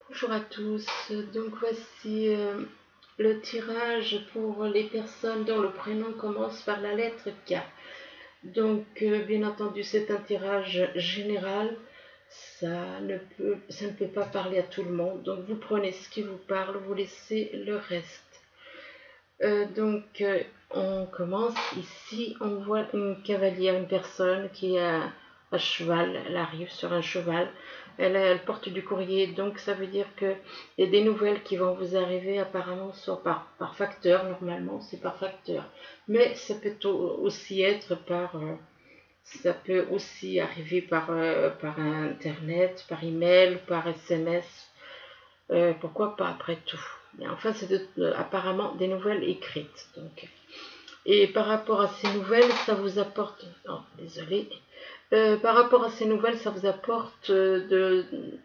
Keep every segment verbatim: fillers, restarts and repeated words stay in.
Bonjour à tous, donc voici euh, le tirage pour les personnes dont le prénom commence par la lettre K. Donc euh, bien entendu c'est un tirage général, ça ne, peut, ça ne peut pas parler à tout le monde, donc vous prenez ce qui vous parle, vous laissez le reste. Euh, donc euh, on commence ici, on voit une cavalière, une personne qui est à, à cheval, elle arrive sur un cheval, elle, elle porte du courrier, donc ça veut dire qu'il y a des nouvelles qui vont vous arriver apparemment soit par, par facteur, normalement c'est par facteur, mais ça peut aussi être par, euh, ça peut aussi arriver par, euh, par internet, par email, par S M S, euh, pourquoi pas après tout. Mais enfin, c'est de, euh, apparemment des nouvelles écrites. Donc. Et par rapport à ces nouvelles, ça vous apporte... Non, désolé. Euh, par rapport à ces nouvelles, ça vous apporte euh, de,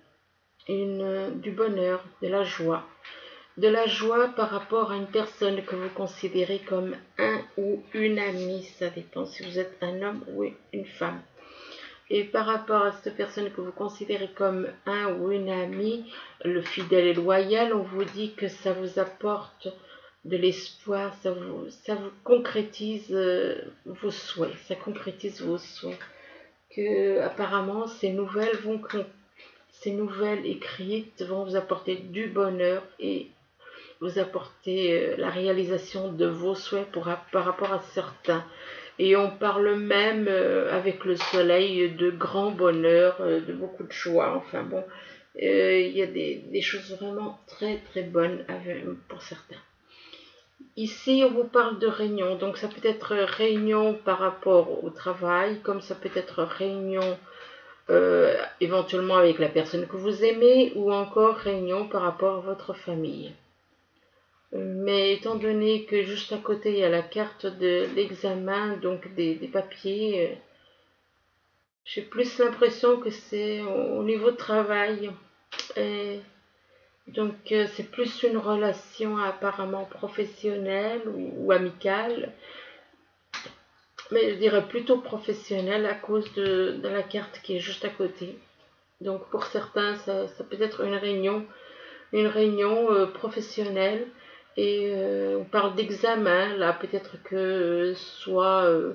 une, du bonheur, de la joie. De la joie par rapport à une personne que vous considérez comme un ou une amie. Ça dépend si vous êtes un homme ou une femme. Et par rapport à cette personne que vous considérez comme un ou une amie, le fidèle et loyal, on vous dit que ça vous apporte de l'espoir, ça vous, ça vous concrétise euh, vos souhaits, ça concrétise vos souhaits. Que apparemment ces nouvelles vont, ces nouvelles écrites vont vous apporter du bonheur et vous apporter euh, la réalisation de vos souhaits pour, par rapport à certains. Et on parle même euh, avec le soleil de grand bonheur, euh, de beaucoup de joie. Enfin bon, euh, il y a des, des choses vraiment très très bonnes avec, pour certains. Ici, on vous parle de réunion. Donc ça peut être réunion par rapport au travail, comme ça peut être réunion euh, éventuellement avec la personne que vous aimez, ou encore réunion par rapport à votre famille. Mais étant donné que juste à côté il y a la carte de l'examen, donc des, des papiers, euh, j'ai plus l'impression que c'est au, au niveau de travail. Et donc euh, c'est plus une relation apparemment professionnelle ou, ou amicale, mais je dirais plutôt professionnelle à cause de, de la carte qui est juste à côté. Donc pour certains, ça, ça peut être une réunion, une réunion euh, professionnelle. Et euh, on parle d'examen, là peut-être que euh, soit euh,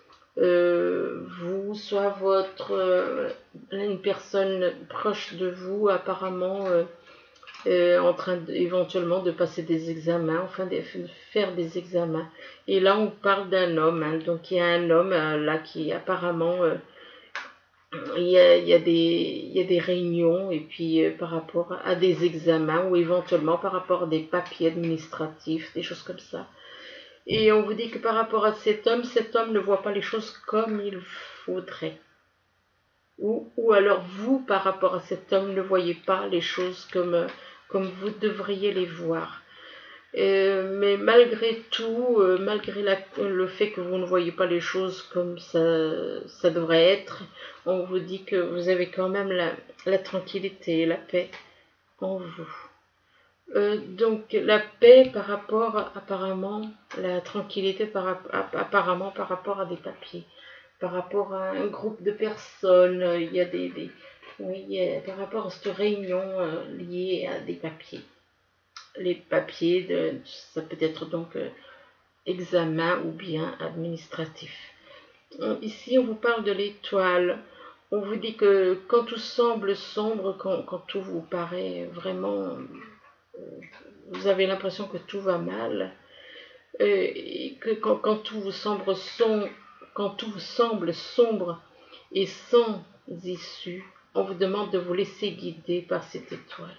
euh, vous, soit votre euh, une personne proche de vous apparemment euh, euh, en train de, éventuellement de passer des examens, enfin de faire des examens. Et là on parle d'un homme, hein, donc il y a un homme euh, là qui apparemment euh, il y, a, il, y a des, il y a des réunions et puis euh, par rapport à des examens ou éventuellement par rapport à des papiers administratifs, des choses comme ça. Et on vous dit que par rapport à cet homme, cet homme ne voit pas les choses comme il faudrait. Ou, ou alors vous, par rapport à cet homme, ne voyez pas les choses comme, comme vous devriez les voir. Euh, mais malgré tout, euh, malgré la, le fait que vous ne voyez pas les choses comme ça, ça devrait être, on vous dit que vous avez quand même la, la tranquillité et la paix en vous. Euh, donc la paix par rapport, apparemment, la tranquillité par, apparemment par rapport à des papiers, par rapport à un groupe de personnes, il y a des, des oui, il y a, par rapport à cette réunion euh, liée à des papiers. Les papiers, de, ça peut être donc euh, examen ou bien administratif. Ici, on vous parle de l'étoile. On vous dit que quand tout semble sombre, quand, quand tout vous paraît vraiment, vous avez l'impression que tout va mal, euh, et que quand, quand tout vous semble sombre, quand tout vous semble sombre et sans issue, on vous demande de vous laisser guider par cette étoile.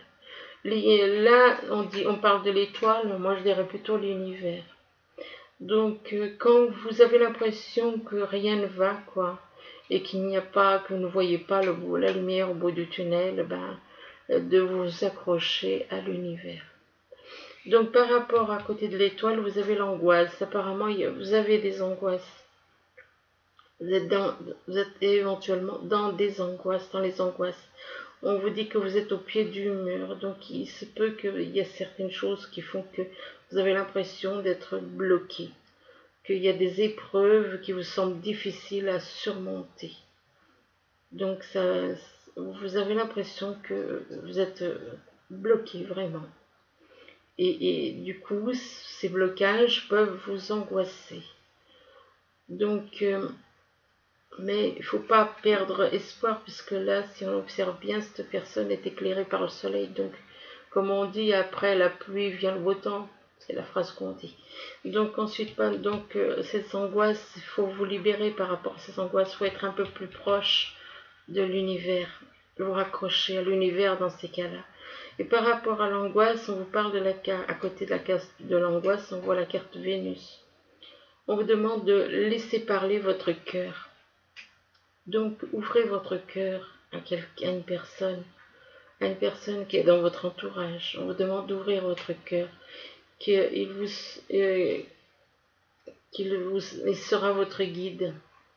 Là, on, dit, on parle de l'étoile, moi je dirais plutôt l'univers. Donc, euh, quand vous avez l'impression que rien ne va, quoi, et qu'il n'y a pas, que vous ne voyez pas le bout, la lumière au bout du tunnel, ben, de vous accrocher à l'univers. Donc, par rapport à côté de l'étoile, vous avez l'angoisse. Apparemment, vous avez des angoisses. Vous êtes, dans, vous êtes éventuellement dans des angoisses, dans les angoisses. On vous dit que vous êtes au pied du mur, donc il se peut qu'il y a certaines choses qui font que vous avez l'impression d'être bloqué, qu'il y a des épreuves qui vous semblent difficiles à surmonter. Donc ça, vous avez l'impression que vous êtes bloqué vraiment. Et, et du coup, ces blocages peuvent vous angoisser. Donc, euh, mais il ne faut pas perdre espoir, puisque là, si on observe bien, cette personne est éclairée par le soleil. Donc, comme on dit, après la pluie vient le beau temps. C'est la phrase qu'on dit. Donc, ensuite, donc, euh, ces angoisses, il faut vous libérer par rapport à ces angoisses. Il faut être un peu plus proche de l'univers. Vous raccrocher à l'univers dans ces cas-là. Et par rapport à l'angoisse, on vous parle de la carte, à côté de la carte de l'angoisse, on voit la carte Vénus. On vous demande de laisser parler votre cœur. Donc, ouvrez votre cœur à, à une personne, à une personne qui est dans votre entourage. On vous demande d'ouvrir votre cœur, qu'il vous, euh, qu'il vous, il sera votre guide.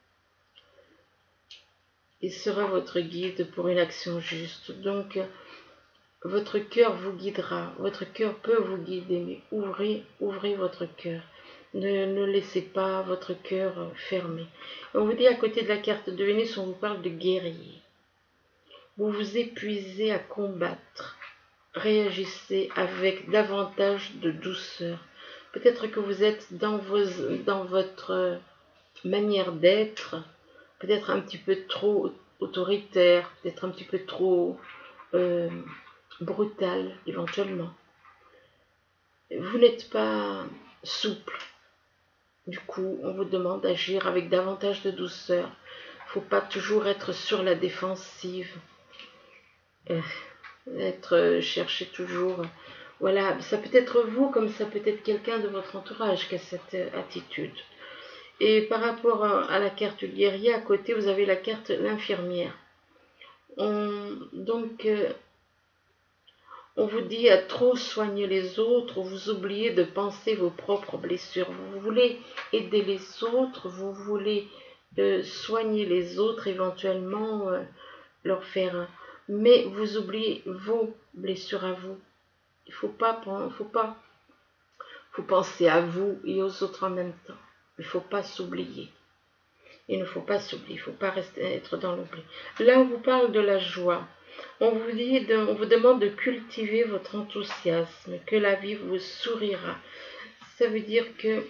Il sera votre guide pour une action juste. Donc, votre cœur vous guidera. Votre cœur peut vous guider, mais ouvrez, ouvrez votre cœur. Ne, ne laissez pas votre cœur fermé. On vous dit à côté de la carte de Vénus, on vous parle de guerrier. Vous vous épuisez à combattre. Réagissez avec davantage de douceur. Peut-être que vous êtes dans, vos, dans votre manière d'être, peut-être un petit peu trop autoritaire, peut-être un petit peu trop euh, brutal éventuellement. Vous n'êtes pas souple. Du coup, on vous demande d'agir avec davantage de douceur. Il ne faut pas toujours être sur la défensive. Euh, être chercher toujours. Voilà, ça peut être vous comme ça peut être quelqu'un de votre entourage qui a cette attitude. Et par rapport à la carte du guerrier, à côté, vous avez la carte l'infirmière. On, donc, euh, on vous dit à trop soigner les autres, vous oubliez de penser vos propres blessures. Vous voulez aider les autres, vous voulez euh, soigner les autres, éventuellement euh, leur faire un... Mais vous oubliez vos blessures à vous. Il ne faut pas, faut pas, faut penser à vous et aux autres en même temps. Il ne faut pas s'oublier. Il ne faut pas s'oublier, il ne faut pas rester, être dans l'oubli. Là, on vous parle de la joie. On vous, dit de, on vous demande de cultiver votre enthousiasme, que la vie vous sourira. Ça veut dire que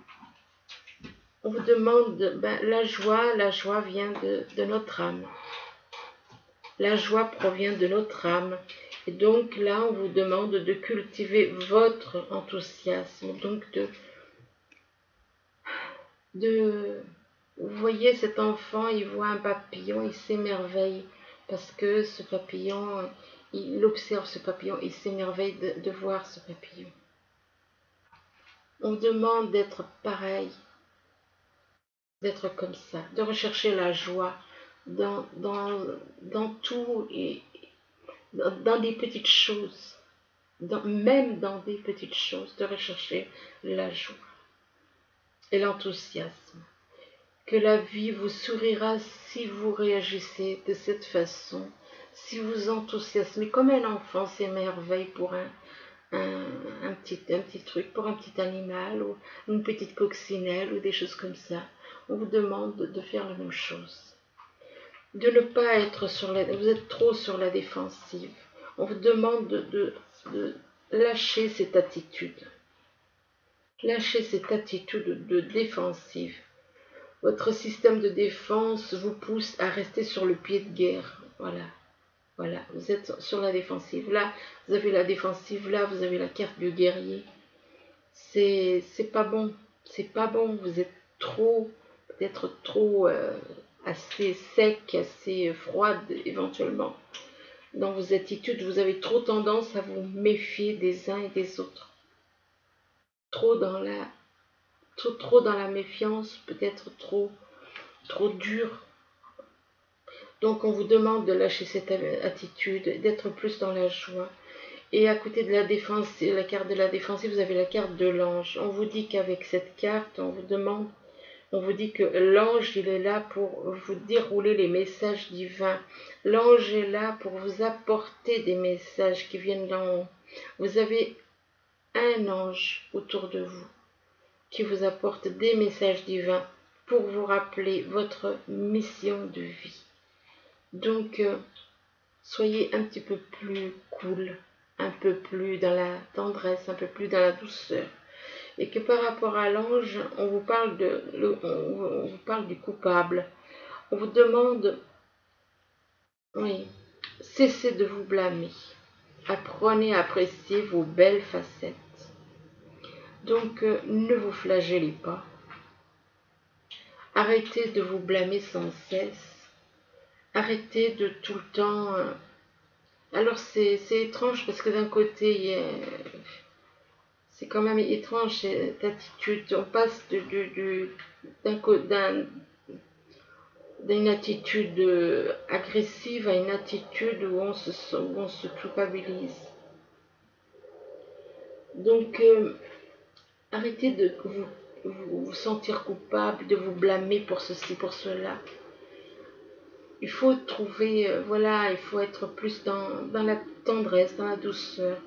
on vous demande, de, ben, la joie, la joie vient de, de notre âme. La joie provient de notre âme. Et donc là, on vous demande de cultiver votre enthousiasme. Donc de, de vous voyez cet enfant, il voit un papillon, il s'émerveille parce que ce papillon, il observe ce papillon, il s'émerveille de, de voir ce papillon. On demande d'être pareil, d'être comme ça, de rechercher la joie dans, dans, dans tout et dans, dans des petites choses, dans, même dans des petites choses, de rechercher la joie et l'enthousiasme. Que la vie vous sourira si vous réagissez de cette façon, si vous enthousiasmez comme un enfant s'émerveille pour un, un, un, petit, un petit truc, pour un petit animal ou une petite coccinelle ou des choses comme ça. On vous demande de, de faire la même chose. De ne pas être sur la... Vous êtes trop sur la défensive. On vous demande de, de, de lâcher cette attitude. Lâcher cette attitude de défensive. Votre système de défense vous pousse à rester sur le pied de guerre. Voilà. Voilà. Vous êtes sur la défensive. Là, vous avez la défensive. Là, vous avez la carte du guerrier. C'est, c'est pas bon. C'est pas bon. Vous êtes trop, peut-être trop euh, assez sec, assez froide éventuellement. Dans vos attitudes, vous avez trop tendance à vous méfier des uns et des autres. Trop dans la Trop, trop dans la méfiance, peut-être trop, trop dur. Donc on vous demande de lâcher cette attitude, d'être plus dans la joie. Et à côté de la défense, la carte de la défense, vous avez la carte de l'ange. On vous dit qu'avec cette carte, on vous demande, on vous dit que l'ange, il est là pour vous dérouler les messages divins. L'ange est là pour vous apporter des messages qui viennent d'en haut. Vous avez un ange autour de vous qui vous apporte des messages divins pour vous rappeler votre mission de vie. Donc, euh, soyez un petit peu plus cool, un peu plus dans la tendresse, un peu plus dans la douceur. Et que par rapport à l'ange, on vous parle de, le, on, on vous parle du coupable. On vous demande, oui, cessez de vous blâmer. Apprenez à apprécier vos belles facettes. Donc, euh, ne vous flagellez pas. Arrêtez de vous blâmer sans cesse. Arrêtez de tout le temps... Euh... Alors, c'est étrange parce que d'un côté, a... c'est quand même étrange cette attitude. On passe de, de, de, d'un d'une attitude agressive à une attitude où on se, où on se culpabilise. Donc, euh, arrêtez de vous, vous, vous sentir coupable, de vous blâmer pour ceci, pour cela. Il faut trouver, euh, voilà, il faut être plus dans, dans la tendresse, dans la douceur,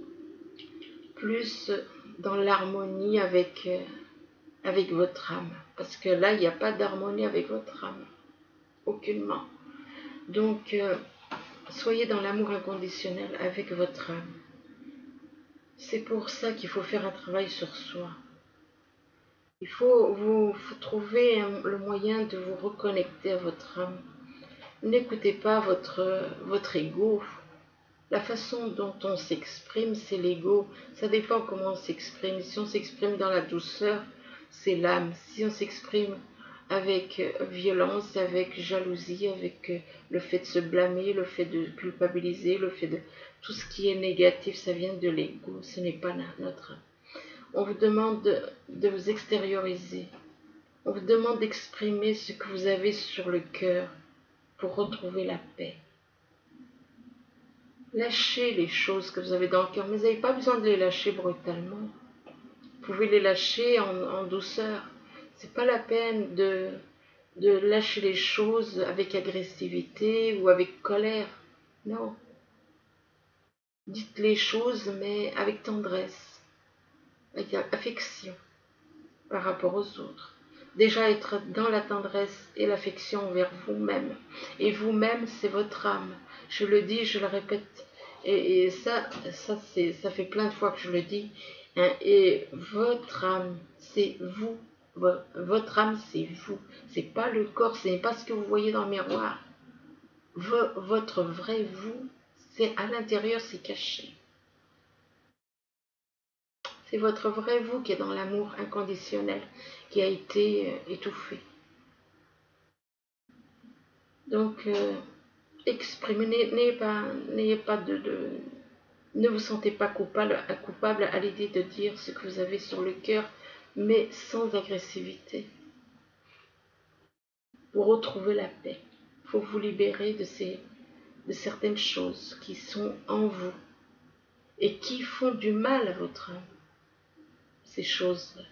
plus dans l'harmonie avec, euh, avec votre âme. Parce que là, il n'y a pas d'harmonie avec votre âme, aucunement. Donc, euh, soyez dans l'amour inconditionnel avec votre âme. C'est pour ça qu'il faut faire un travail sur soi. Il faut, vous, faut trouver un, le moyen de vous reconnecter à votre âme. N'écoutez pas votre, votre ego. La façon dont on s'exprime, c'est l'ego. Ça dépend comment on s'exprime. Si on s'exprime dans la douceur, c'est l'âme. Si on s'exprime avec violence, avec jalousie, avec le fait de se blâmer, le fait de culpabiliser, le fait de... Tout ce qui est négatif, ça vient de l'ego. Ce n'est pas notre âme. On vous demande de, de vous extérioriser. On vous demande d'exprimer ce que vous avez sur le cœur pour retrouver la paix. Lâchez les choses que vous avez dans le cœur, mais vous n'avez pas besoin de les lâcher brutalement. Vous pouvez les lâcher en, en douceur. C'est pas la peine de, de lâcher les choses avec agressivité ou avec colère. Non. Dites les choses, mais avec tendresse, avec affection par rapport aux autres. Déjà être dans la tendresse et l'affection envers vous-même. Et vous-même, c'est votre âme. Je le dis, je le répète. Et, et ça, ça, ça fait plein de fois que je le dis. Hein, et votre âme, c'est vous. Votre âme, c'est vous. C'est pas le corps, ce n'est pas ce que vous voyez dans le miroir. Votre vrai vous, c'est à l'intérieur, c'est caché. C'est votre vrai vous qui est dans l'amour inconditionnel, qui a été euh, étouffé. Donc, euh, exprimez, n'ayez pas, n'ayez pas de, de, ne vous sentez pas coupable, coupable à l'idée de dire ce que vous avez sur le cœur, mais sans agressivité. Pour retrouver la paix, il faut vous libérer de, ces, de certaines choses qui sont en vous et qui font du mal à votre âme. Ces choses-là.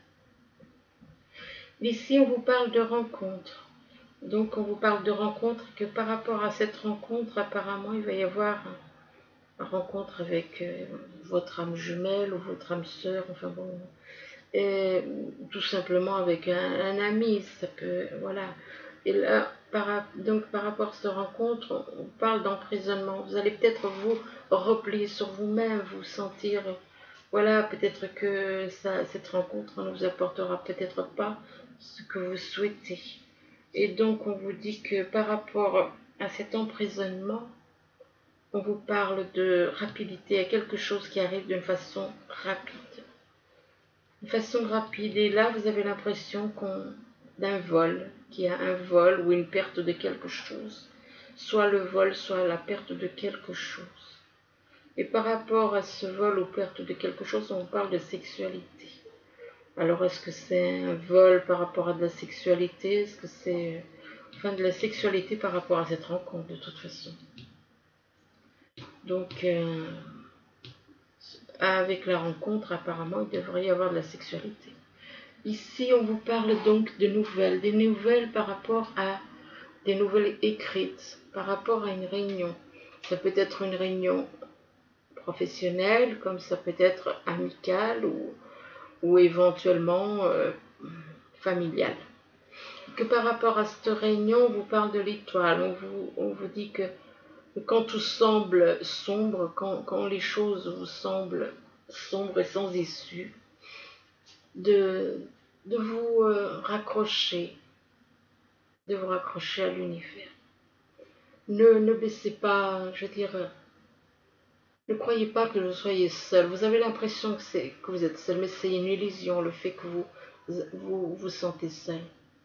Ici, on vous parle de rencontre. Donc, on vous parle de rencontre, que par rapport à cette rencontre, apparemment, il va y avoir une rencontre avec euh, votre âme jumelle ou votre âme sœur, enfin bon, et tout simplement avec un, un ami, ça peut, voilà. Et là, par, donc, par rapport à cette rencontre, on parle d'emprisonnement. Vous allez peut-être vous replier sur vous-même, vous sentir... Voilà, peut-être que ça, cette rencontre ne vous apportera peut-être pas ce que vous souhaitez. Et donc, on vous dit que par rapport à cet emprisonnement, on vous parle de rapidité, à quelque chose qui arrive d'une façon rapide. Une façon rapide. Et là, vous avez l'impression qu'on d'un vol, qu'il y a un vol ou une perte de quelque chose. Soit le vol, soit la perte de quelque chose. Et par rapport à ce vol ou perte de quelque chose, on parle de sexualité. Alors, est-ce que c'est un vol par rapport à de la sexualité? Est-ce que c'est... Enfin, de la sexualité par rapport à cette rencontre, de toute façon. Donc, euh, avec la rencontre, apparemment, il devrait y avoir de la sexualité. Ici, on vous parle donc de nouvelles. Des nouvelles par rapport à des nouvelles écrites, par rapport à une réunion. Ça peut être une réunion professionnelle, comme ça peut être amicale ou, ou éventuellement euh, familiale. Que par rapport à cette réunion, on vous parle de l'étoile, on vous, on vous dit que quand tout semble sombre, quand, quand les choses vous semblent sombres et sans issue, de, de vous euh, raccrocher, de vous raccrocher à l'univers. Ne, ne baissez pas, je veux dire, ne croyez pas que vous soyez seul. Vous avez l'impression que, c'est, que vous êtes seul, mais c'est une illusion, le fait que vous vous, vous sentez seul.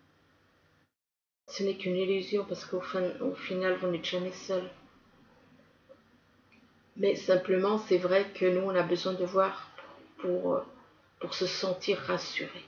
Ce n'est qu'une illusion parce qu'au fin, au final, vous n'êtes jamais seul. Mais simplement, c'est vrai que nous, on a besoin de voir pour, pour se sentir rassuré.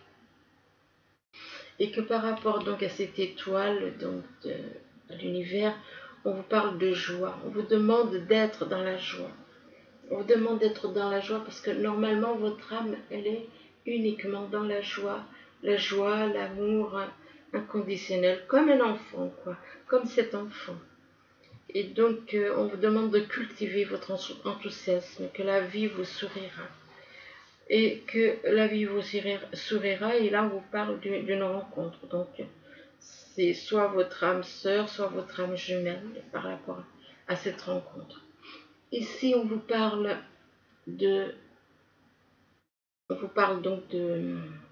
Et que par rapport donc à cette étoile, donc de, à l'univers, on vous parle de joie. On vous demande d'être dans la joie. On vous demande d'être dans la joie parce que normalement, votre âme, elle est uniquement dans la joie. La joie, l'amour inconditionnel, comme un enfant, quoi. Comme cet enfant. Et donc, euh, on vous demande de cultiver votre enthousiasme, que la vie vous sourira. Et que la vie vous sourira, et là, on vous parle d'une rencontre. Donc, c'est soit votre âme sœur, soit votre âme jumelle par rapport à cette rencontre. Ici, on vous parle de... On vous parle donc de...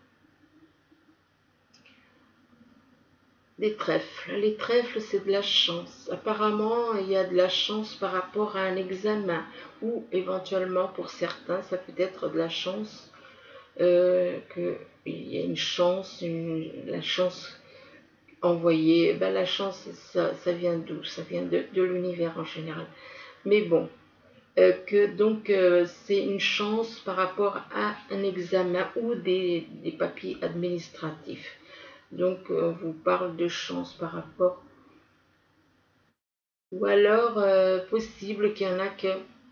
des trèfles. Les trèfles, c'est de la chance. Apparemment, il y a de la chance par rapport à un examen ou éventuellement pour certains, ça peut être de la chance, euh, qu'il y a une chance, une, la chance envoyée. Ben, la chance, ça, ça vient d'où? Ça vient de, de l'univers en général. Mais bon, euh, que donc euh, c'est une chance par rapport à un examen ou des, des papiers administratifs. Donc, on vous parle de chance par rapport. Ou alors, euh, possible qu'il y en a que.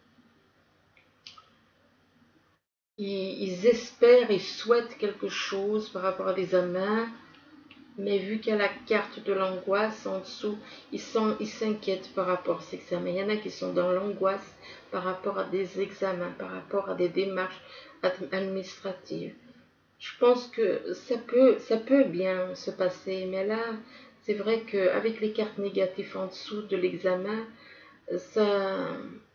Ils, ils espèrent, ils souhaitent quelque chose par rapport à des examens, mais vu qu'il y a la carte de l'angoisse en dessous, ils s'inquiètent par rapport à ces examens. Il y en a qui sont dans l'angoisse par rapport à des examens, par rapport à des démarches administratives. Je pense que ça peut, ça peut bien se passer, mais là, c'est vrai qu'avec les cartes négatives en dessous de l'examen, ça,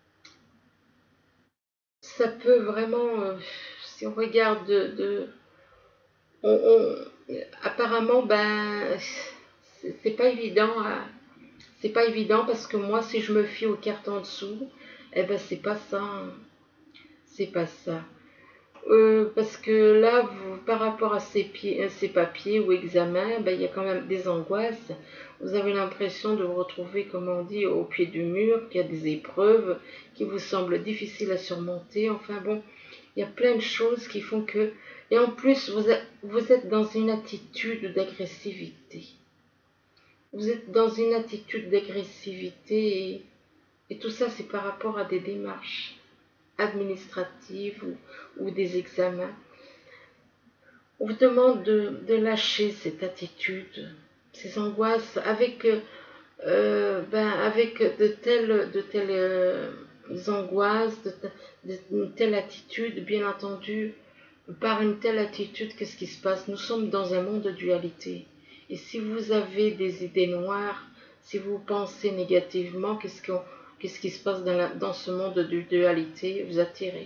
ça peut vraiment, euh, si on regarde de, de on, on, apparemment, ben, c'est pas évident, c'est pas évident parce que moi, si je me fie aux cartes en dessous, eh ben, c'est pas ça, c'est pas ça. Euh, parce que là, vous, par rapport à ces, pieds, à ces papiers ou examens, ben, il y a quand même des angoisses. Vous avez l'impression de vous retrouver, comme on dit, au pied du mur, qu'il y a des épreuves qui vous semblent difficiles à surmonter. Enfin bon, il y a plein de choses qui font que... Et en plus, vous êtes, vous êtes dans une attitude d'agressivité. Vous êtes dans une attitude d'agressivité et, et tout ça, c'est par rapport à des démarches administratives ou, ou des examens. On vous demande de, de lâcher cette attitude, ces angoisses, avec, euh, ben, avec de telles, de telles euh, angoisses, de, de, de telle attitude, bien entendu, par une telle attitude, qu'est-ce qui se passe? Nous sommes dans un monde de dualité. Et si vous avez des idées noires, si vous pensez négativement, qu'est-ce, qu'on, qu'est-ce qui se passe dans, la, dans ce monde de dualité? Vous attirez.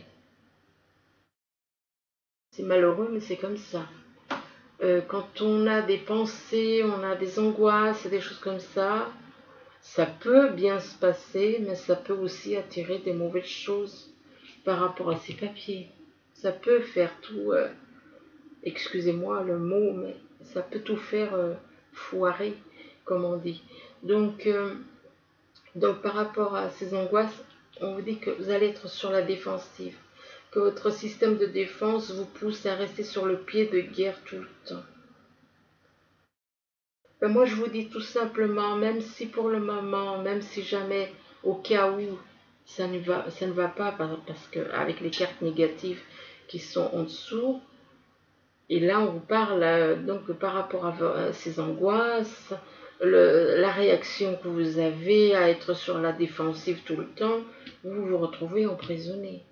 C'est malheureux, mais c'est comme ça. Euh, quand on a des pensées, on a des angoisses, des choses comme ça, ça peut bien se passer, mais ça peut aussi attirer des mauvaises choses par rapport à ces papiers. Ça peut faire tout, euh, excusez-moi le mot, mais ça peut tout faire euh, foirer, comme on dit. Donc, euh, donc, par rapport à ces angoisses, on vous dit que vous allez être sur la défensive, que votre système de défense vous pousse à rester sur le pied de guerre tout le temps. Ben moi, je vous dis tout simplement, même si pour le moment, même si jamais, au cas où, ça ne va, ça ne va pas, parce qu'avec les cartes négatives qui sont en dessous, et là, on vous parle euh, donc par rapport à, à ces angoisses, le, la réaction que vous avez à être sur la défensive tout le temps, vous vous retrouvez emprisonné.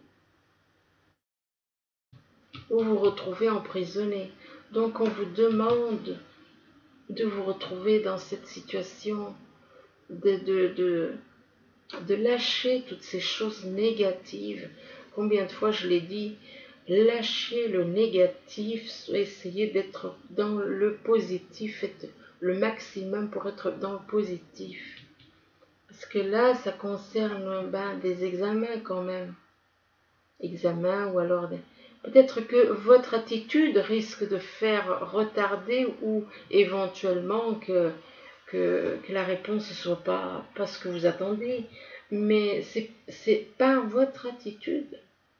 Vous vous retrouvez emprisonné. Donc, on vous demande de vous retrouver dans cette situation de, de, de, de lâcher toutes ces choses négatives. Combien de fois je l'ai dit, lâchez le négatif, essayez d'être dans le positif, faites le maximum pour être dans le positif. Parce que là, ça concerne ben, des examens quand même. Examens ou alors des... Peut-être que votre attitude risque de faire retarder ou éventuellement que, que, que la réponse ne soit pas, pas ce que vous attendez. Mais c'est par votre attitude.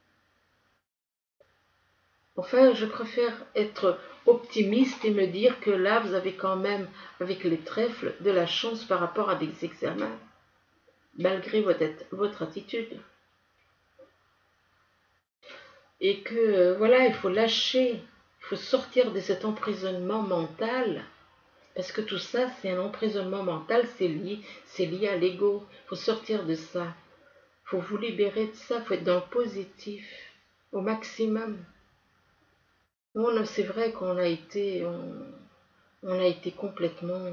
Enfin, je préfère être optimiste et me dire que là, vous avez quand même, avec les trèfles, de la chance par rapport à des examens, malgré votre, votre attitude. Et que, euh, voilà, il faut lâcher, il faut sortir de cet emprisonnement mental, parce que tout ça, c'est un emprisonnement mental, c'est lié, c'est lié à l'ego. Il faut sortir de ça. Il faut vous libérer de ça, il faut être dans le positif, au maximum. Bon, c'est vrai qu'on a été, on, on a été complètement...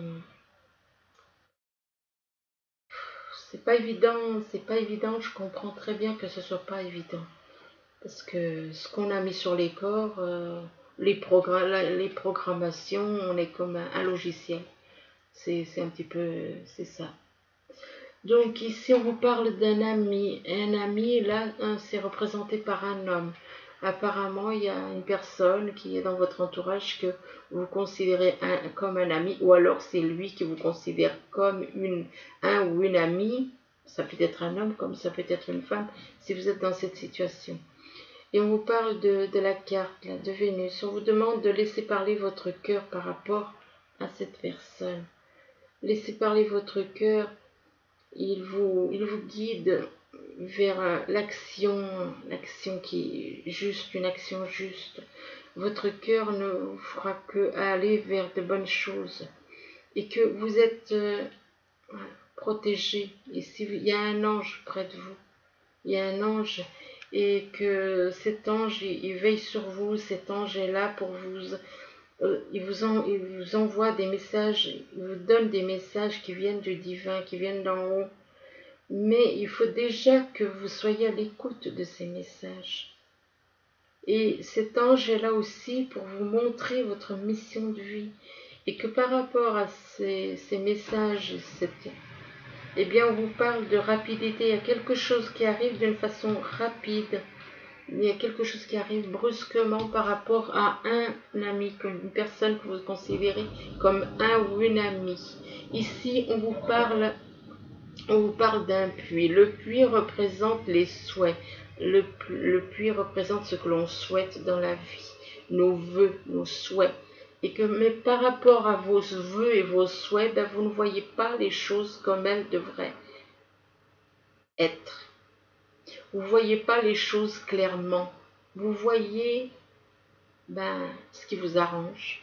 C'est pas évident, c'est pas évident, je comprends très bien que ce soit pas évident. Parce que ce qu'on a mis sur les corps, euh, les, progr les programmations, on est comme un, un logiciel. C'est un petit peu, c'est ça. Donc ici on vous parle d'un ami. Un ami, là, c'est représenté par un homme. Apparemment, il y a une personne qui est dans votre entourage que vous considérez un, comme un ami, ou alors c'est lui qui vous considère comme une, un ou une amie. Ça peut être un homme comme ça peut être une femme, si vous êtes dans cette situation. Et on vous parle de, de la carte, là, de Vénus. On vous demande de laisser parler votre cœur par rapport à cette personne. Laissez parler votre cœur. Il vous, il vous guide vers l'action, l'action qui est juste, une action juste. Votre cœur ne vous fera que aller vers de bonnes choses et que vous êtes euh, protégé. Et s'il y a un ange près de vous, il y a un ange et que cet ange, il, il veille sur vous, cet ange est là pour vous... Euh, il, vous en, il vous envoie des messages, il vous donne des messages qui viennent du divin, qui viennent d'en haut. Mais il faut déjà que vous soyez à l'écoute de ces messages. Et cet ange est là aussi pour vous montrer votre mission de vie. Et que par rapport à ces, ces messages, cette, eh bien on vous parle de rapidité. Il y a quelque chose qui arrive d'une façon rapide. Il y a quelque chose qui arrive brusquement par rapport à un ami, comme une personne que vous considérez comme un ou une amie. Ici, on vous parle, on vous parle d'un puits. Le puits représente les souhaits. Le, le puits représente ce que l'on souhaite dans la vie, nos vœux, nos souhaits. Et que, mais par rapport à vos vœux et vos souhaits, ben, vous ne voyez pas les choses comme elles devraient être. Vous ne voyez pas les choses clairement. Vous voyez ben, ce qui vous arrange.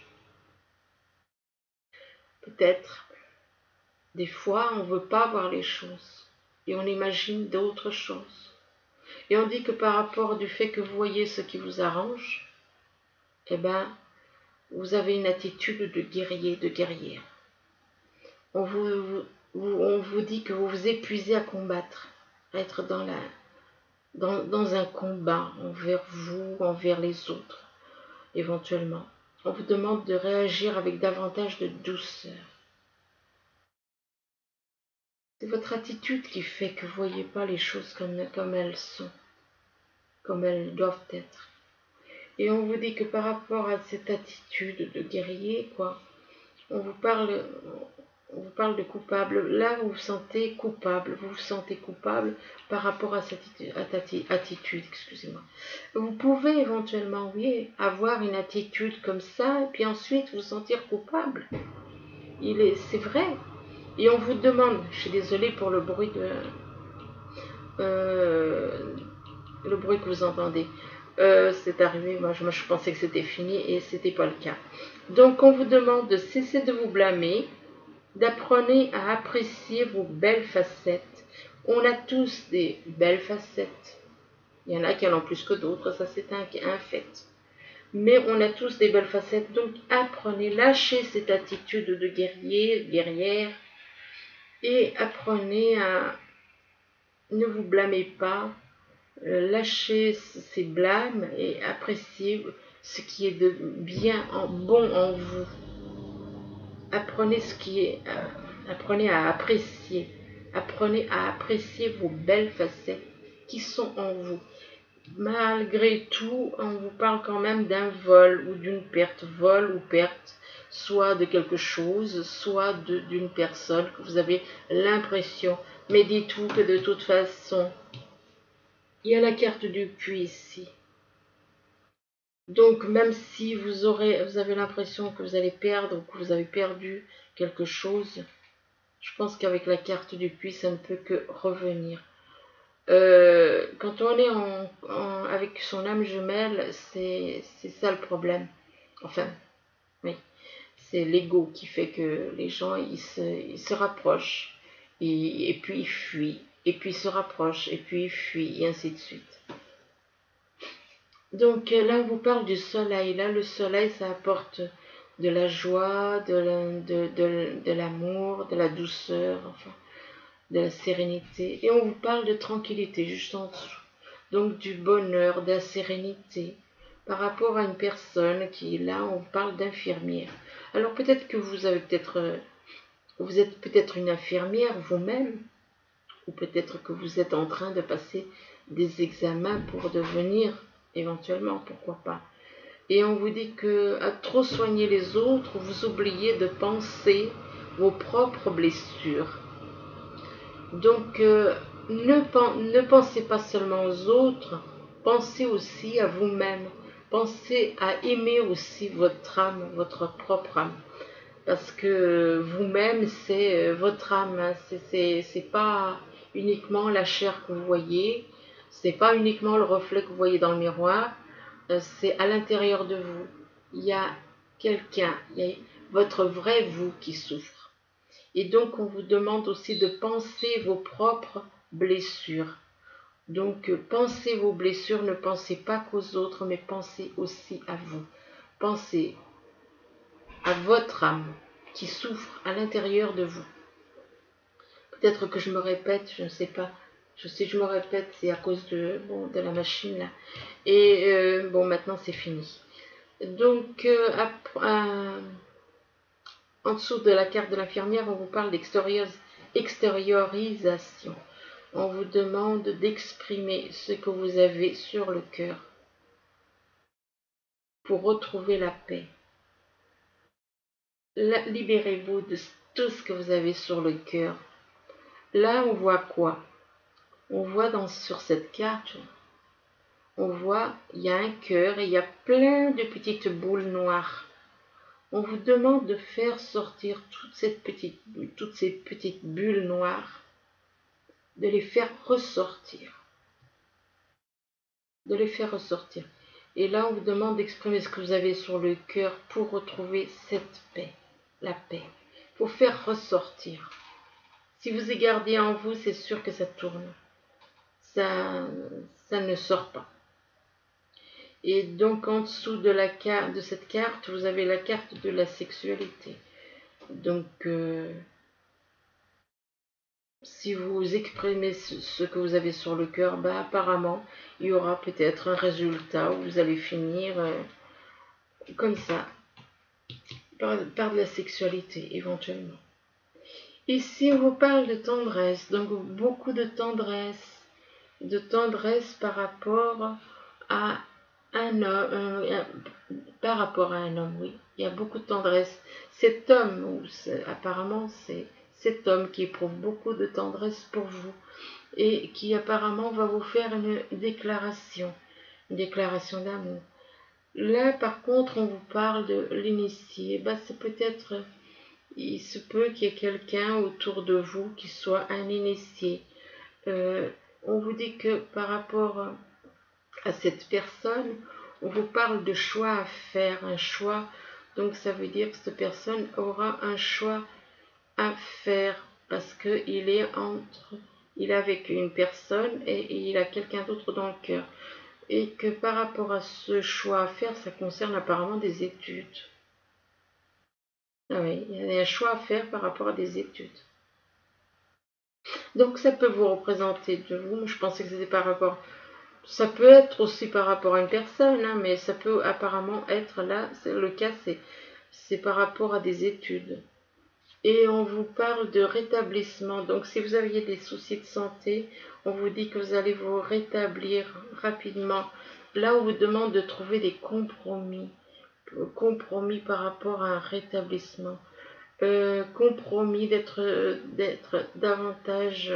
Peut-être, des fois, on ne veut pas voir les choses et on imagine d'autres choses. Et on dit que par rapport du fait que vous voyez ce qui vous arrange, eh ben, vous avez une attitude de guerrier, de guerrière. On vous, on vous dit que vous vous épuisez à combattre, à être dans, la, dans, dans un combat envers vous, envers les autres, éventuellement. On vous demande de réagir avec davantage de douceur. C'est votre attitude qui fait que vous ne voyez pas les choses comme, comme elles sont, comme elles doivent être. Et on vous dit que par rapport à cette attitude de guerrier, quoi, on vous parle, on vous parle de coupable. Là, vous vous sentez coupable, vous vous sentez coupable par rapport à cette attitude, excusez-moi. Vous pouvez éventuellement, oui, avoir une attitude comme ça, et puis ensuite vous sentir coupable. Il est, c'est vrai. Et on vous demande, je suis désolée pour le bruit de, euh, le bruit que vous entendez. Euh, c'est arrivé, moi je, moi je pensais que c'était fini et c'était pas le cas. Donc on vous demande de cesser de vous blâmer, d'apprenez à apprécier vos belles facettes. On a tous des belles facettes. Il y en a qui en ont plus que d'autres, ça c'est un, un fait. Mais on a tous des belles facettes, donc apprenez, lâchez cette attitude de guerrier, guerrière, et apprenez à, ne vous blâmez pas, euh, lâchez ces blâmes et appréciez ce qui est de bien, en, bon en vous. Apprenez ce qui est, euh, apprenez à apprécier, apprenez à apprécier vos belles facettes qui sont en vous. Malgré tout, on vous parle quand même d'un vol ou d'une perte, vol ou perte, soit de quelque chose, soit d'une personne que vous avez l'impression. Mais dites-vous que de toute façon, il y a la carte du puits ici. Donc même si vous, aurez, vous avez l'impression que vous allez perdre ou que vous avez perdu quelque chose, je pense qu'avec la carte du puits, ça ne peut que revenir. Euh, quand on est en, en, avec son âme jumelle, c'est ça le problème. Enfin, oui, c'est l'ego qui fait que les gens, ils se, ils se rapprochent, et, et puis ils fuient, et puis ils se rapprochent, et puis ils fuient, et ainsi de suite. Donc là, on vous parle du soleil. Là, le soleil, ça apporte de la joie, de l'amour, de, de, de, de la douceur, enfin, de la sérénité. Et on vous parle de tranquillité juste en dessous. Donc du bonheur, de la sérénité. Par rapport à une personne qui, là, on parle d'infirmière. Alors peut-être que vous avez peut-être, vous êtes peut-être une infirmière vous-même, ou peut-être que vous êtes en train de passer des examens pour devenir, éventuellement, pourquoi pas. Et on vous dit que à trop soigner les autres, vous oubliez de penser vos propres blessures. Donc, euh, ne, ne pensez pas seulement aux autres, pensez aussi à vous-même. Pensez à aimer aussi votre âme, votre propre âme. Parce que vous-même, c'est votre âme. Hein. C'est pas uniquement la chair que vous voyez, c'est pas uniquement le reflet que vous voyez dans le miroir, c'est à l'intérieur de vous. Il y a quelqu'un, il y a votre vrai vous qui souffre. Et donc, on vous demande aussi de penser vos propres blessures. Donc, pensez vos blessures, ne pensez pas qu'aux autres, mais pensez aussi à vous. Pensez à votre âme qui souffre à l'intérieur de vous. Peut-être que je me répète, je ne sais pas. Je sais que je me répète, c'est à cause de, bon, de la machine là. Et euh, bon, maintenant c'est fini. Donc, euh, à, à, en dessous de la carte de l'infirmière, on vous parle d'extériorisation. On vous demande d'exprimer ce que vous avez sur le cœur pour retrouver la paix. Libérez-vous de tout ce que vous avez sur le cœur. Là, on voit quoi? On voit dans, sur cette carte, on voit, il y a un cœur et il y a plein de petites boules noires. On vous demande de faire sortir toutes, cette petite, toutes ces petites bulles noires, de les faire ressortir. De les faire ressortir. Et là, on vous demande d'exprimer ce que vous avez sur le cœur pour retrouver cette paix, la paix. Il faut faire ressortir. Si vous y gardez en vous, c'est sûr que ça tourne. Ça, ça ne sort pas. Et donc, en dessous de, la carte, de cette carte, vous avez la carte de la sexualité. Donc, euh, si vous exprimez ce que vous avez sur le cœur, bah, apparemment, il y aura peut-être un résultat où vous allez finir euh, comme ça, par, par de la sexualité, éventuellement. Ici, on vous parle de tendresse, donc beaucoup de tendresse, de tendresse par rapport à un homme, un, un, par rapport à un homme, oui, il y a beaucoup de tendresse. Cet homme, apparemment, c'est cet homme qui éprouve beaucoup de tendresse pour vous et qui apparemment va vous faire une déclaration, une déclaration d'amour. Là, par contre, on vous parle de l'initié. Bah, c'est peut-être, il se peut qu'il y ait quelqu'un autour de vous qui soit un initié. Euh, on vous dit que par rapport à cette personne, on vous parle de choix à faire, un choix. Donc, ça veut dire que cette personne aura un choix à faire parce qu'il est entre, il est avec une personne et il a quelqu'un d'autre dans le cœur. Et que par rapport à ce choix à faire, ça concerne apparemment des études. Ah oui, il y a un choix à faire par rapport à des études. Donc ça peut vous représenter de vous, je pensais que c'était par rapport, ça peut être aussi par rapport à une personne, hein, mais ça peut apparemment être là, le cas c'est c'est par rapport à des études. Et on vous parle de rétablissement. Donc si vous aviez des soucis de santé, on vous dit que vous allez vous rétablir rapidement. Là, on vous demande de trouver des compromis. Compromis par rapport à un rétablissement. Euh, compromis d'être d'être davantage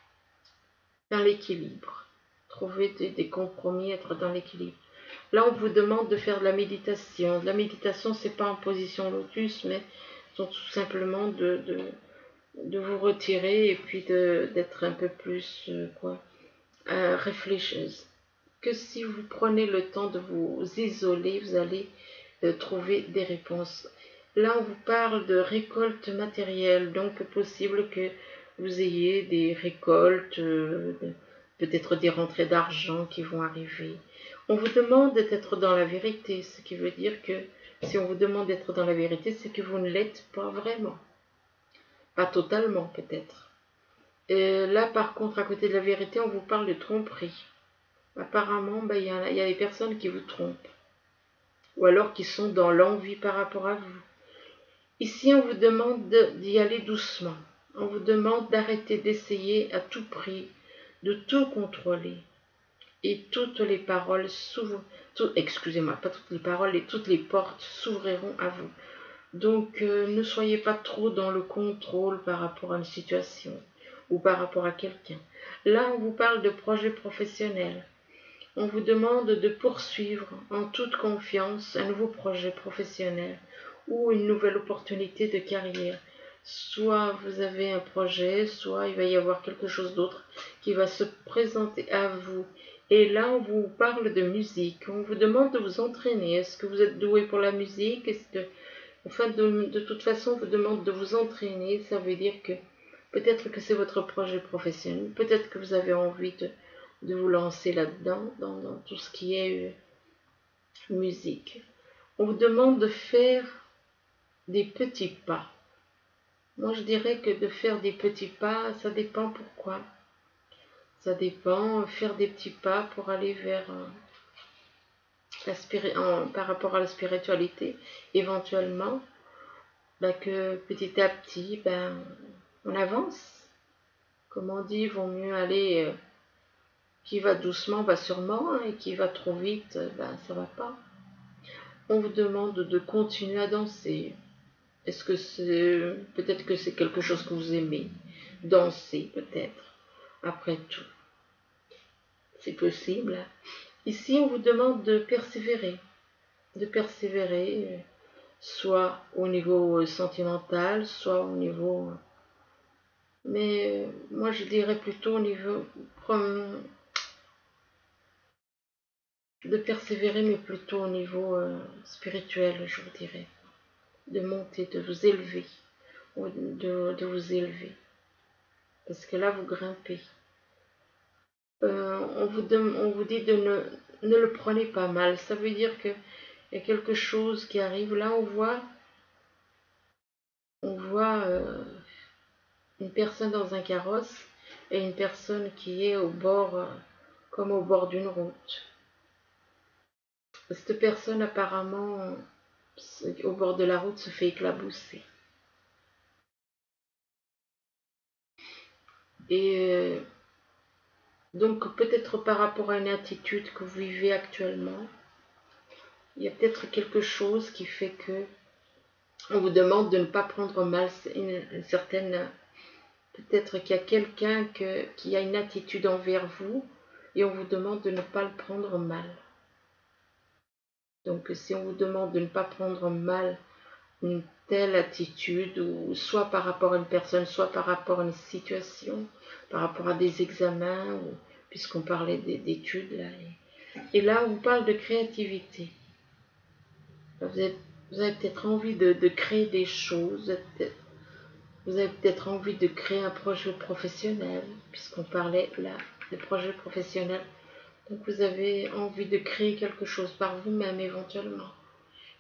dans l'équilibre. Trouver des, des compromis, être dans l'équilibre. Là, on vous demande de faire de la méditation. La méditation, c'est pas en position lotus, mais tout simplement de, de, de vous retirer et puis d'être un peu plus euh, quoi, euh, réfléchisse. Que si vous prenez le temps de vous isoler, vous allez euh, trouver des réponses. Là, on vous parle de récolte matérielle, donc possible que vous ayez des récoltes, euh, peut-être des rentrées d'argent qui vont arriver. On vous demande d'être dans la vérité, ce qui veut dire que si on vous demande d'être dans la vérité, c'est que vous ne l'êtes pas vraiment. Pas totalement, peut-être. Et là, par contre, à côté de la vérité, on vous parle de tromperie. Apparemment, ben, y a, y a des personnes qui vous trompent. Ou alors qui sont dans l'envie par rapport à vous. Ici, on vous demande d'y aller doucement. On vous demande d'arrêter d'essayer à tout prix de tout contrôler. Et toutes les paroles s'ouvrent, tout, excusez-moi, pas toutes les paroles, et toutes les portes s'ouvriront à vous. Donc, euh, ne soyez pas trop dans le contrôle par rapport à une situation ou par rapport à quelqu'un. Là, on vous parle de projet professionnel. On vous demande de poursuivre en toute confiance un nouveau projet professionnel ou une nouvelle opportunité de carrière. Soit vous avez un projet, soit il va y avoir quelque chose d'autre qui va se présenter à vous. Et là, on vous parle de musique. On vous demande de vous entraîner. Est-ce que vous êtes doué pour la musique? Est-ce que, enfin, de, de toute façon, on vous demande de vous entraîner. Ça veut dire que peut-être que c'est votre projet professionnel. Peut-être que vous avez envie de de vous lancer là-dedans, dans, dans tout ce qui est euh, musique. On vous demande de faire des petits pas. Moi, je dirais que de faire des petits pas, ça dépend pourquoi. Ça dépend, faire des petits pas pour aller vers euh, la spiri- en, par rapport à la spiritualité, éventuellement, bah, que petit à petit, ben, on avance. Comme on dit, il vaut mieux aller, euh, qui va doucement va sûrement, hein, et qui va trop vite, ben, ça va pas. On vous demande de continuer à danser. Est-ce que c'est... Peut-être que c'est quelque chose que vous aimez. Danser, peut-être. Après tout. C'est possible. Ici, on vous demande de persévérer. De persévérer, soit au niveau sentimental, soit au niveau... Mais moi, je dirais plutôt au niveau... De persévérer, mais plutôt au niveau euh, spirituel, je vous dirais. De monter, de vous élever. De, de vous élever. Parce que là, vous grimpez. Euh, on, vous dem- on vous dit de ne, ne le prenez pas mal. Ça veut dire qu'il y a quelque chose qui arrive. Là, on voit, on voit euh, une personne dans un carrosse et une personne qui est au bord, euh, comme au bord d'une route. Cette personne, apparemment, au bord de la route, se fait éclabousser. Et euh, donc, peut-être par rapport à une attitude que vous vivez actuellement, il y a peut-être quelque chose qui fait que on vous demande de ne pas prendre mal une, une certaine... Peut-être qu'il y a quelqu'un que, qui a une attitude envers vous et on vous demande de ne pas le prendre mal. Donc si on vous demande de ne pas prendre mal une telle attitude, ou soit par rapport à une personne, soit par rapport à une situation, par rapport à des examens, ou, puisqu'on parlait d'études là. Et, et là, on parle de créativité. Vous avez, vous avez peut-être envie de, de créer des choses, vous avez peut-être envie de créer un projet professionnel, puisqu'on parlait là de projet professionnel. Donc vous avez envie de créer quelque chose par vous-même éventuellement.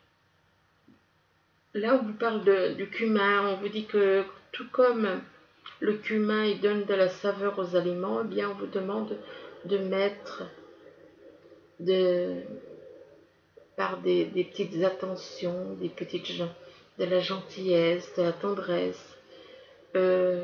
Là, on vous parle de, du cumin, on vous dit que tout comme le cumin il donne de la saveur aux aliments, eh bien on vous demande de mettre de, par des, des petites attentions, des petites gens, de la gentillesse, de la tendresse, euh,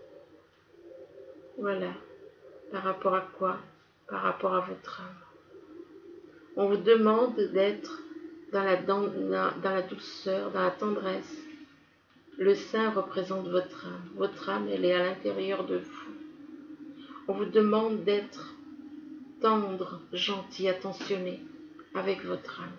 voilà, par rapport à quoi? Par rapport à votre âme. On vous demande d'être dans la, dans, dans la douceur, dans la tendresse. Le sein représente votre âme. Votre âme, elle est à l'intérieur de vous. On vous demande d'être tendre, gentil, attentionné avec votre âme.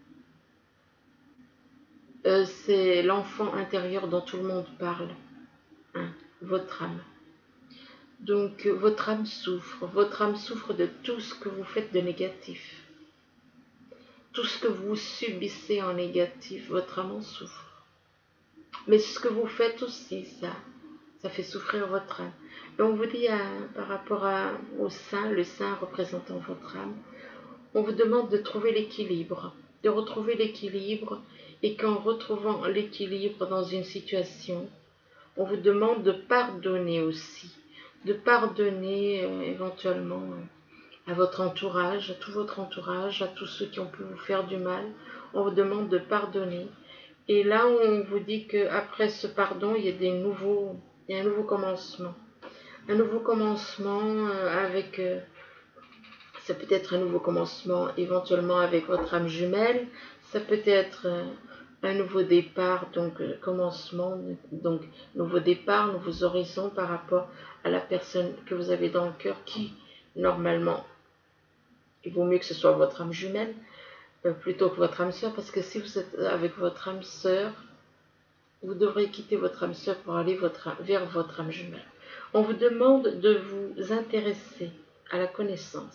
Euh, c'est l'enfant intérieur dont tout le monde parle, hein, votre âme. Donc, euh, votre âme souffre. Votre âme souffre de tout ce que vous faites de négatif. Tout ce que vous subissez en négatif, votre âme en souffre. Mais ce que vous faites aussi, ça, ça fait souffrir votre âme. Et on vous dit, à, par rapport à, au sein, le sein représentant votre âme, on vous demande de trouver l'équilibre, de retrouver l'équilibre, et qu'en retrouvant l'équilibre dans une situation, on vous demande de pardonner aussi, de pardonner euh, éventuellement euh, à votre entourage, à tout votre entourage, à tous ceux qui ont pu vous faire du mal. On vous demande de pardonner. Et là, on vous dit qu'après ce pardon, il y a des nouveaux, il y a un nouveau commencement. Un nouveau commencement euh, avec, euh, ça peut être un nouveau commencement éventuellement avec votre âme jumelle, ça peut être euh, un nouveau départ, donc euh, commencement, donc nouveau départ, nouveaux horizons par rapport à la personne que vous avez dans le cœur qui, normalement, il vaut mieux que ce soit votre âme jumelle, euh, plutôt que votre âme sœur, parce que si vous êtes avec votre âme sœur, vous devrez quitter votre âme sœur pour aller votre, vers votre âme jumelle. On vous demande de vous intéresser à la connaissance,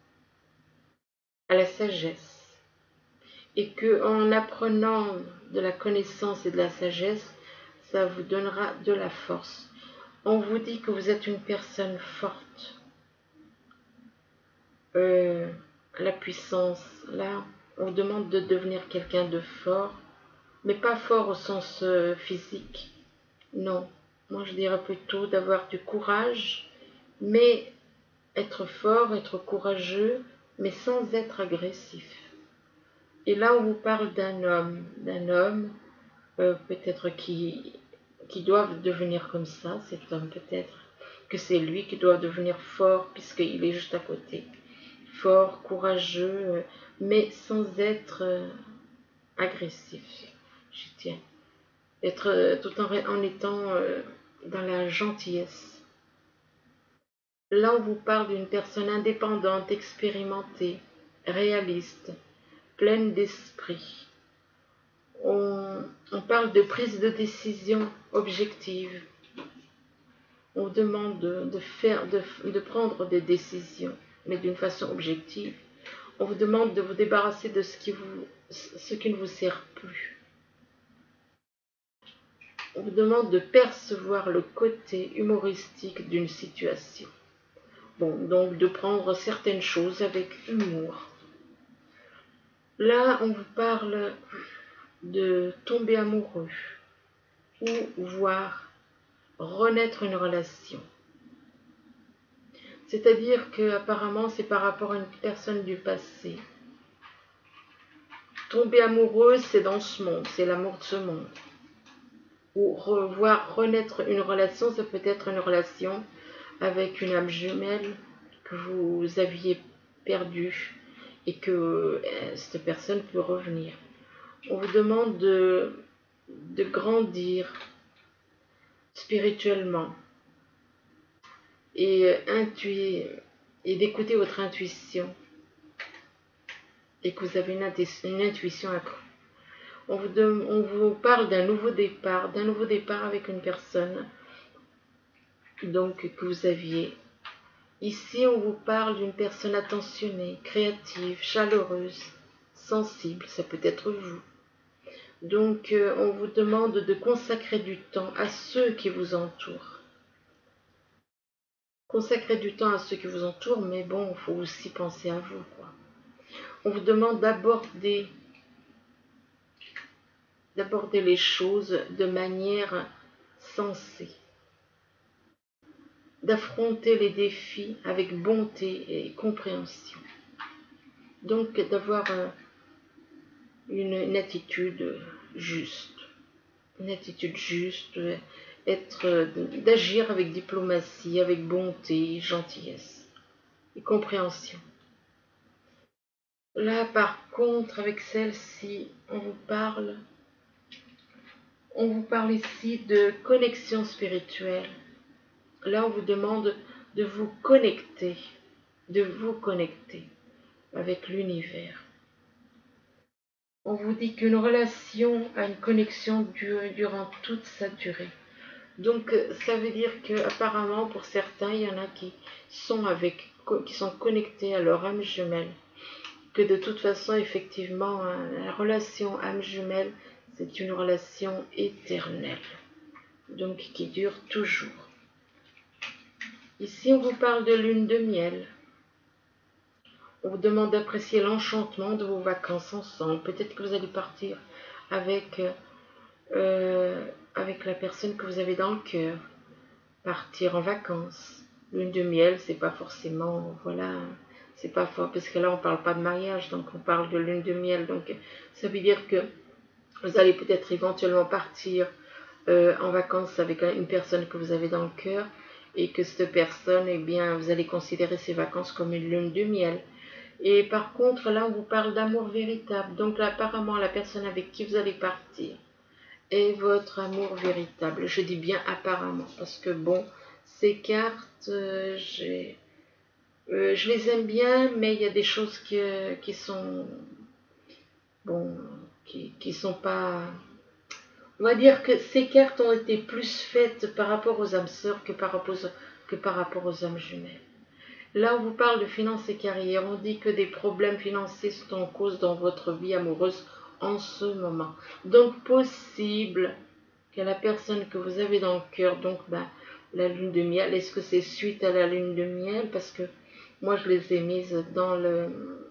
à la sagesse, et que en apprenant de la connaissance et de la sagesse, ça vous donnera de la force. On vous dit que vous êtes une personne forte. Euh, la puissance, là, on vous demande de devenir quelqu'un de fort, mais pas fort au sens euh, physique. Non, moi je dirais plutôt d'avoir du courage, mais être fort, être courageux, mais sans être agressif. Et là, on vous parle d'un homme, d'un homme euh, peut-être qui, qui doit devenir comme ça, cet homme peut-être, que c'est lui qui doit devenir fort puisqu'il est juste à côté. Fort, courageux, euh, mais sans être euh, agressif, je tiens. Être euh, tout en, en étant euh, dans la gentillesse. Là, on vous parle d'une personne indépendante, expérimentée, réaliste, pleine d'esprit. On, on parle de prise de décision objective. On vous demande de, de, faire, de, de prendre des décisions, mais d'une façon objective. On vous demande de vous débarrasser de ce qui, vous, ce qui ne vous sert plus. On vous demande de percevoir le côté humoristique d'une situation. Bon, donc de prendre certaines choses avec humour. Là, on vous parle de tomber amoureux ou voir renaître une relation. C'est-à-dire que apparemment c'est par rapport à une personne du passé. Tomber amoureux, c'est dans ce monde, c'est l'amour de ce monde. Ou voir renaître une relation, ça peut être une relation avec une âme jumelle que vous aviez perdue et que cette personne peut revenir. On vous demande de, de grandir spirituellement et, intuer, et d'écouter votre intuition et que vous avez une, une intuition accrue. On vous, de, on vous parle d'un nouveau départ, d'un nouveau départ avec une personne donc que vous aviez. Ici, on vous parle d'une personne attentionnée, créative, chaleureuse, sensible, ça peut être vous. Donc, euh, on vous demande de consacrer du temps à ceux qui vous entourent. Consacrer du temps à ceux qui vous entourent, mais bon, il faut aussi penser à vous, quoi. On vous demande d'aborder, d'aborder les choses de manière sensée. d'affronter les défis avec bonté et compréhension. Donc d'avoir euh, une, une attitude juste, une attitude juste, euh, être, euh, d'agir avec diplomatie, avec bonté, gentillesse et compréhension. Là, par contre, avec celle-ci, on vous parle, on vous parle ici de connexion spirituelle. Là, on vous demande de vous connecter, de vous connecter avec l'univers. On vous dit qu'une relation a une connexion durant toute sa durée. Donc, ça veut dire que apparemment, pour certains, il y en a qui sont avec, qui sont connectés à leur âme jumelle. Que de toute façon, effectivement, la relation âme jumelle, c'est une relation éternelle, donc qui dure toujours. Ici, on vous parle de lune de miel. On vous demande d'apprécier l'enchantement de vos vacances ensemble. Peut-être que vous allez partir avec, euh, avec la personne que vous avez dans le cœur. Partir en vacances. Lune de miel, c'est pas forcément, voilà, c'est pas fort, parce que là, on parle pas de mariage, donc on parle de lune de miel. Donc, ça veut dire que vous allez peut-être éventuellement partir euh, en vacances avec une personne que vous avez dans le cœur, et que cette personne, eh bien, vous allez considérer ces vacances comme une lune de miel. Et par contre, là, on vous parle d'amour véritable. Donc là, apparemment, la personne avec qui vous allez partir est votre amour véritable. Je dis bien apparemment, parce que bon, ces cartes, euh, j'ai, euh, je les aime bien, mais il y a des choses qui, euh, qui sont, bon, qui, qui sont pas... On va dire que ces cartes ont été plus faites par rapport aux âmes sœurs que par rapport aux, que par rapport aux âmes jumelles. Là, on vous parle de finances et carrière. On dit que des problèmes financiers sont en cause dans votre vie amoureuse en ce moment. Donc, possible que la personne que vous avez dans le cœur, donc ben, la lune de miel, est-ce que c'est suite à la lune de miel? Parce que moi, je les ai mises dans le,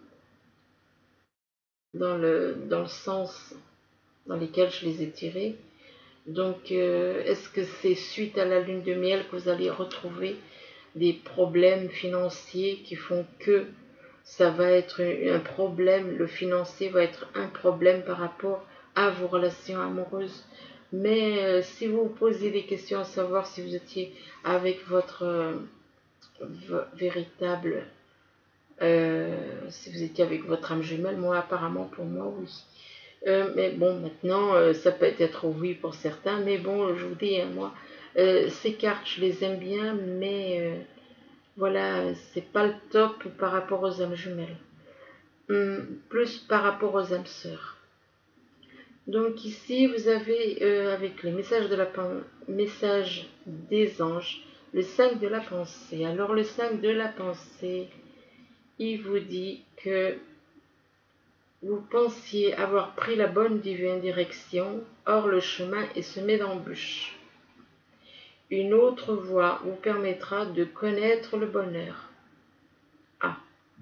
dans le, dans le sens dans lequel je les ai tirées. Donc, euh, est-ce que c'est suite à la lune de miel que vous allez retrouver des problèmes financiers qui font que ça va être un problème, le financier va être un problème par rapport à vos relations amoureuses. Mais euh, si vous vous posez des questions à savoir si vous étiez avec votre euh, véritable, euh, si vous étiez avec votre âme jumelle, moi apparemment pour moi oui. Euh, mais bon, maintenant, euh, ça peut être oui pour certains, mais bon, je vous dis, hein, moi, euh, ces cartes, je les aime bien, mais euh, voilà, c'est pas le top par rapport aux âmes jumelles. Hum, plus par rapport aux âmes sœurs. Donc ici, vous avez, euh, avec les messages de la message des anges, le cinq de la pensée. Alors le cinq de la pensée, il vous dit que vous pensiez avoir pris la bonne divine direction, or le chemin est semé d'embûches. Une autre voie vous permettra de connaître le bonheur. Ah.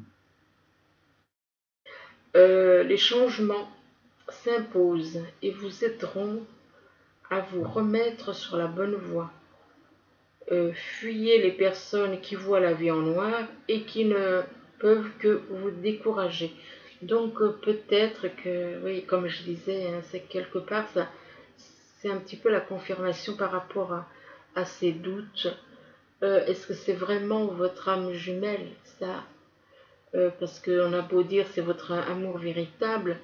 Euh, les changements s'imposent et vous aideront à vous remettre sur la bonne voie. Euh, fuyez les personnes qui voient la vie en noir et qui ne peuvent que vous décourager. Donc euh, peut-être que, oui, comme je disais, hein, c'est quelque part, ça, c'est un petit peu la confirmation par rapport à, à ces doutes. Euh, est-ce que c'est vraiment votre âme jumelle, ça euh, Parce qu'on a beau dire c'est votre amour véritable,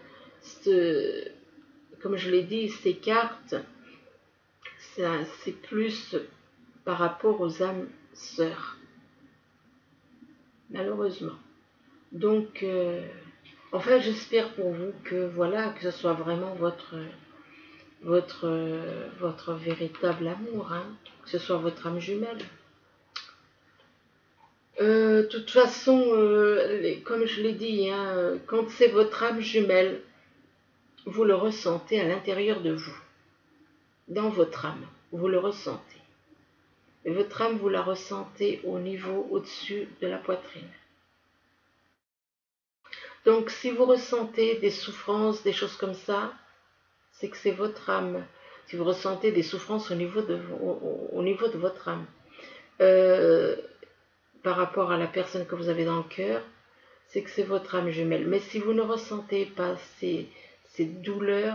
comme je l'ai dit, ces cartes, c'est plus par rapport aux âmes sœurs, malheureusement. Donc, euh, enfin, j'espère pour vous que voilà, que ce soit vraiment votre votre votre véritable amour, hein, que ce soit votre âme jumelle. De euh, toute façon, euh, comme je l'ai dit, hein, quand c'est votre âme jumelle, vous le ressentez à l'intérieur de vous, dans votre âme, vous le ressentez. Et votre âme, vous la ressentez au niveau au-dessus de la poitrine. Donc, si vous ressentez des souffrances, des choses comme ça, c'est que c'est votre âme. Si vous ressentez des souffrances au niveau de, au, au niveau de votre âme, euh, par rapport à la personne que vous avez dans le cœur, c'est que c'est votre âme jumelle. Mais si vous ne ressentez pas ces, ces douleurs,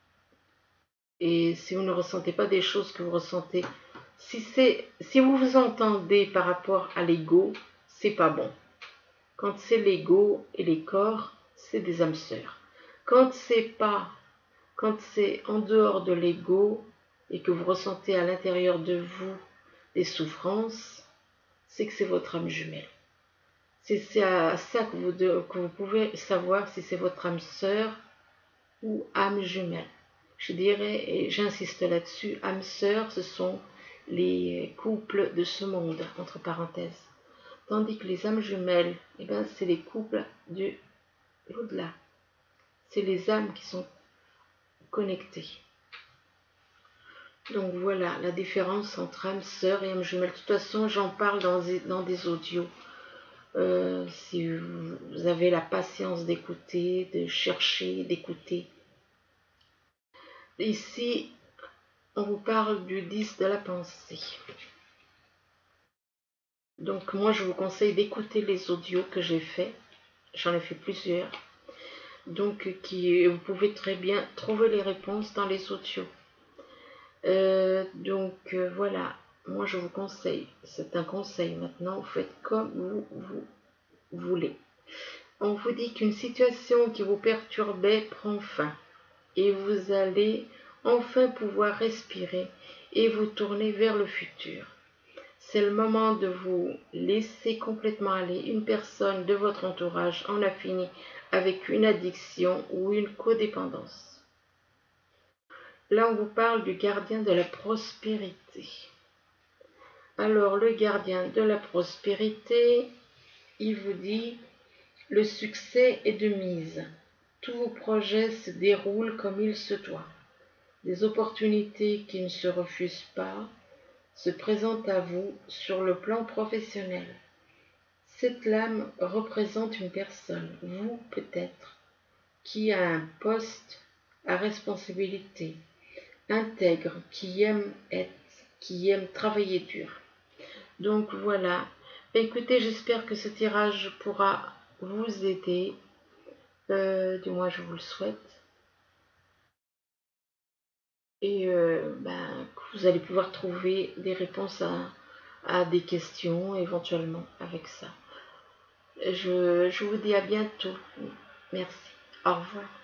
et si vous ne ressentez pas des choses que vous ressentez, si, c'est, si vous vous entendez par rapport à l'ego, c'est pas bon. Quand c'est l'ego et les corps, c'est des âmes sœurs. Quand c'est pas, quand c'est en dehors de l'ego et que vous ressentez à l'intérieur de vous des souffrances, c'est que c'est votre âme jumelle. C'est à ça que vous, de, que vous pouvez savoir si c'est votre âme sœur ou âme jumelle. Je dirais, et j'insiste là-dessus, âme sœur, ce sont les couples de ce monde, entre parenthèses. Tandis que les âmes jumelles, eh ben, c'est les couples de l'au-delà. C'est les âmes qui sont connectées. Donc voilà la différence entre âme sœur et âme jumelle. De toute façon, j'en parle dans des, dans des audios. Euh, si vous avez la patience d'écouter, de chercher, d'écouter. Ici, on vous parle du dix de la pensée. Donc moi, je vous conseille d'écouter les audios que j'ai faits. J'en ai fait plusieurs. Donc, qui, vous pouvez très bien trouver les réponses dans les audios. Euh, donc, euh, voilà. Moi, je vous conseille. C'est un conseil maintenant. Vous faites comme vous, vous voulez. On vous dit qu'une situation qui vous perturbait prend fin. Et vous allez enfin pouvoir respirer et vous tourner vers le futur. C'est le moment de vous laisser complètement aller. Une personne de votre entourage en a fini avec une addiction ou une codépendance. Là, on vous parle du gardien de la prospérité. Alors, le gardien de la prospérité, il vous dit, le succès est de mise. Tous vos projets se déroulent comme il se doit. Des opportunités qui ne se refusent pas se présentent à vous sur le plan professionnel. Cette lame représente une personne, vous peut-être, qui a un poste à responsabilité, intègre, qui aime être, qui aime travailler dur. Donc voilà. Écoutez, j'espère que ce tirage pourra vous aider. Euh, du moins, je vous le souhaite. Et euh, ben, vous allez pouvoir trouver des réponses à, à des questions éventuellement avec ça. Je, je vous dis à bientôt. Merci. Au revoir.